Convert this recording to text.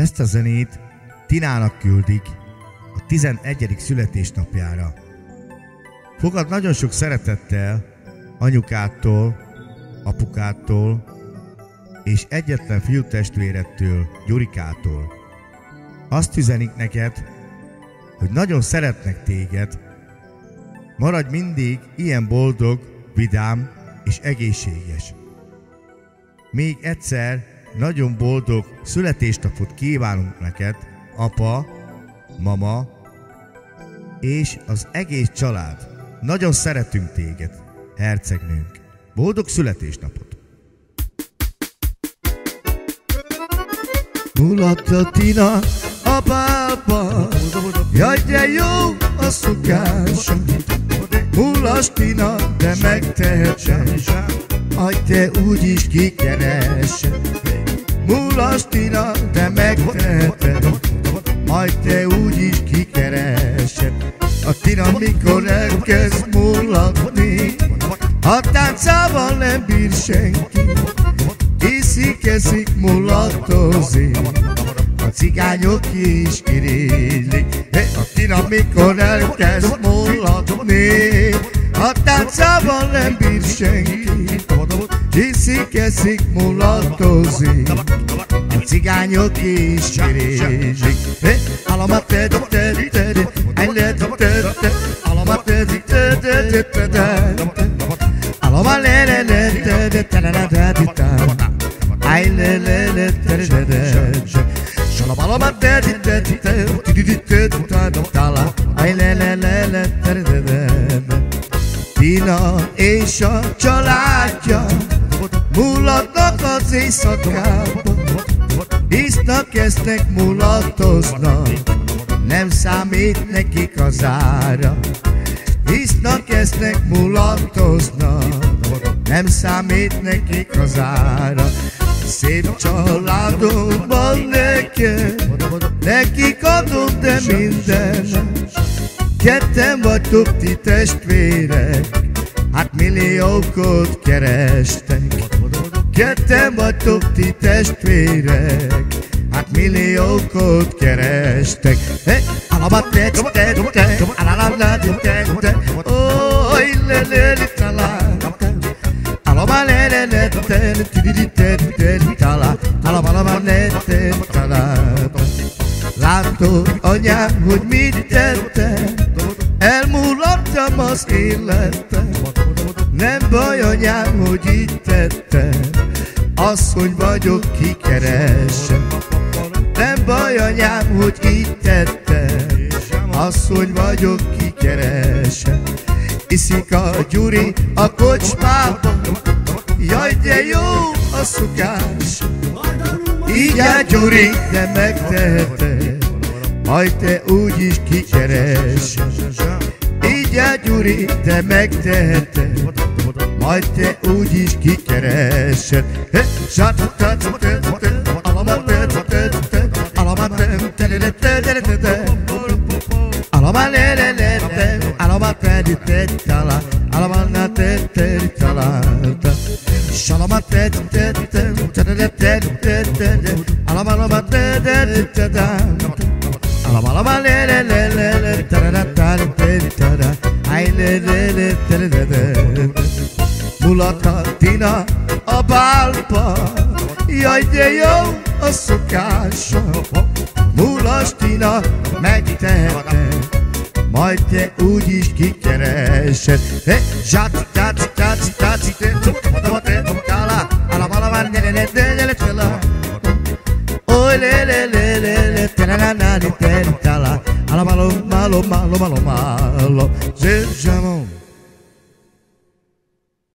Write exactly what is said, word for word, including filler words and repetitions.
Ezt a zenét Tinának küldik a tizenegyedik születésnapjára. Fogad nagyon sok szeretettel anyukától, apukától és egyetlen fiútestvérettől, Gyurikától. Azt üzenik neked, hogy nagyon szeretnek téged. Maradj mindig ilyen boldog, vidám és egészséges. Még egyszer nagyon boldog születésnapot kívánunk neked, apa, mama és az egész család. Nagyon szeretünk téged, hercegnőnk. Boldog születésnapot! Mulatta Tina a bálba, jaj de jó a szokása. Mulas Tina, de megteheted, aj te úgyis kikeresed. Mulas Tina, de megteheted, majd te úgyis kikeresed. A Tina mikor elkezd mulatni, a táncával nem bír senki. Iszik, eszik, mulatozik, a cigányok is irigylik. A Tina mikor elkezd mulatni, a táncával nem bír senki. Iszik, eszik, mulatozik, a cigányok is irigylik. Alama tedi tedi tedi, I let tedi tedi, alama tedi tedi tedi, alama le le le tedi tedi tedi tedi, I le le le tedi tedi. Shalom tedi tedi tedi tedi tedi tala, I le le le le tedi tedi. Tina és a családja mulatnak az éjszakában, isznak, esznek, mulatoznak, nem számít nekik az ára. Isznak, esznek, mulatoznak, nem számít nekik az ára. Szép családom neked, nekik adom te mindenet. Ketten vagytok ti testvérek, hát milliókot kerestek. Ketten vagytok ti testvérek, hát milliókot kerestek. Alama tedi tedi tedi, alala tedi tedi, oly le le le tala. Alama le le le tedi tedi tedi tedi tala, alama alama le tedi tala. Látod, anyám, hogy mit tettem, elmulattam az életem. Nem baj, anyám, hogy így tettem, asszony vagyok, kikeresem. Nem baj, anyám, hogy így tettem, asszony vagyok, kikeresem. Iszik a Gyuri a kocsmában, jaj de jó a szokás. Így a Gyuri, de megteheted, majd te úgyis kikeresed. Így a Gyuri, de megteheted, majd te úgyis kikeresed. Mulatta Tina a bálba, jaj de jó a szokása. Mulas Tina, megteheted, majd te úgyis kikeresed. Zsát, zsát, zsát, zsát, oly le le le le le, tenanani tentala, alama malo malo malo malo malo, zézsamon.